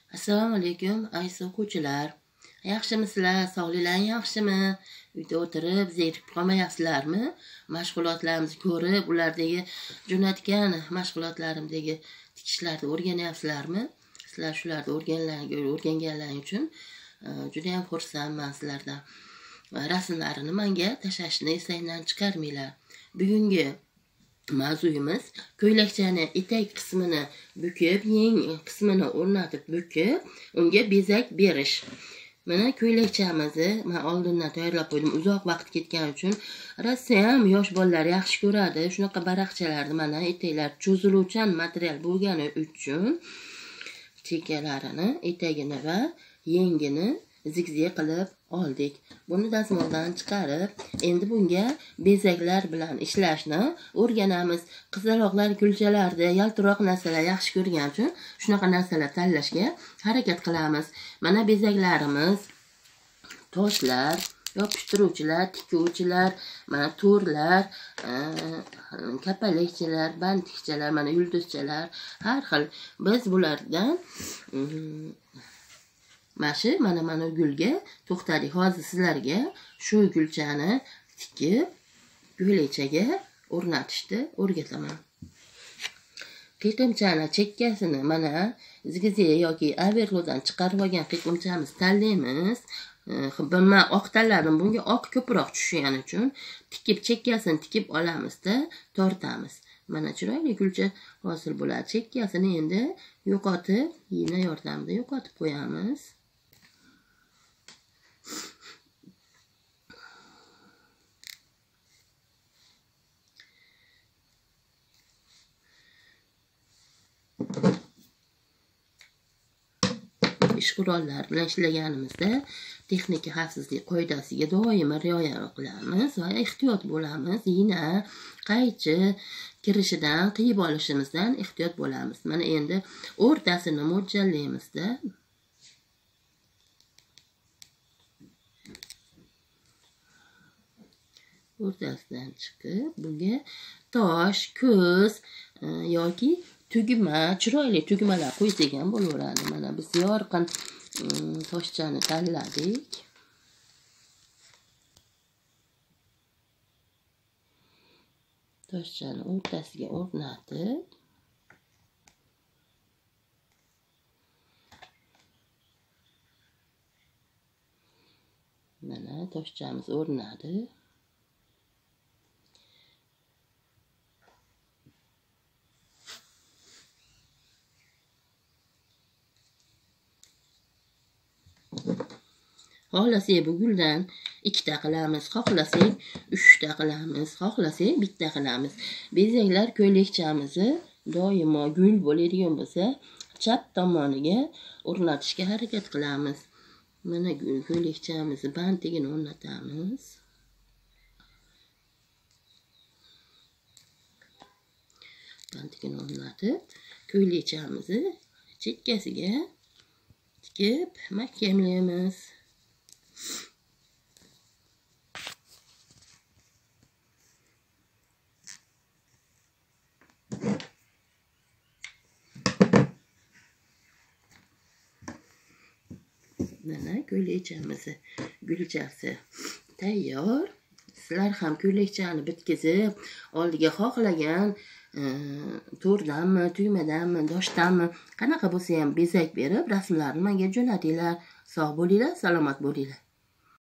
Assalomu alaykum aziz o'quvchilar. Yaxshimisizlar? Sog'liklaring yaxshimi? Uyda o'tirib zerikib qolmayapsizlarmi? Mashg'ulotlarimizni ko'rib, ulardagi jo'natgan mashg'ulotlarimdagi tikishlarni o'rganyapsizlarmi? Sizlar shularni o'rganganlaring uchun juda ham xursandman sizlardan. Rasmlarini menga tashlashni esingizdan chiqarmanglar. Bugungi mavzuyimiz ko'ylakchani etak qismini bukib, yeng qismini o'rnatib bukib, unga bezak berish. Mana ko'ylakchamizni men oldindan tayyorlab qo'ydim. Uzoq vaqt ketgani uchun rosa ham yosh bolalar yaxshi ko'radi. Shunaqa baraqchalarni mana etaklar cho'ziluvchan material bo'lgani uchun chekkalarini, etagini va yengini zigzag qilib oldik. Buni dazmoldan chiqarib, endi bunga bezaklar bilan ishlashni o'rganamiz. Qizaloqlar kulchalarda yaltiroq narsalar yaxshi ko'rgani uchun shunaqa narsalar tanlashga harakat qilamiz. Mana bezaklarimiz toshlar, yopishtiruvchilar, tikuvchilar, mana to'rlar, kapalakchalar, bantikchalar, mana yulduzchalar, har xil. Biz bulardan mana gulga to'xtadik. Hozir sizlarga shu gulchani tikib, ko'ylakchaga o'rnatishni o'rgataman. Qiqimchani chekkasini mana zigzag yoki overlockdan chiqarib olgan qiqimchamiz tanlaymiz. Men oq tanladim. Bunga oq ko'proq tushgani uchun tikib, chekkasini tikib olamizda, tortamiz. Mana chiroyli gulcha hosil bo'ladi. Chekkasini endi yo'qotib, igna yordamida yo'qotib qo'yamiz. Ish qurollar bilan ishlaganimizda texnika xavfsizlik qoidasiga doimo rioya qilamiz va ehtiyot bo'lamiz. Igna, qaychi kirishidan, qiyib olishimizdan ehtiyot bo'lamiz. Mana endi o'rtasini mo'ljallaymizda. O'rtasidan chiqib, bunga tosh, ko'z yoki tugma, chiroyli tugmalar qo'ysak ham bo'laveradi. Mana biz yorqin toshchani tanladik. Toshchani o'rtasiga o'rnatib, mana toshchamiz o'rnadi. Xohlasak bu guldan 2 ta qilamiz, xohlasak 3 ta qilamiz, xohlasak 1 ta qilamiz. Bezaklar ko'ylakchamizni doimo gul bo'ladigan bo'lsa, chap tomoniga o'rnatishga harakat qilamiz. Mana ko'ylakchamizni bantigini o'rnatamiz. Bantigini o'rnatib, ko'ylakchamizni chekkasiga tikib mahkamlaymiz. Mana ko'ylakchamizni gulchasi tayyor. Sizlar ham ko'ylakchani bitkizib, oldiga xohlagan to'rdanmi, tugmadanmi, doshdanmi, qanaqa bo'lsa ham bezak berib, rasmlarni menga jo'natinglar. Sog' bo'linglar, salomat bo'linglar.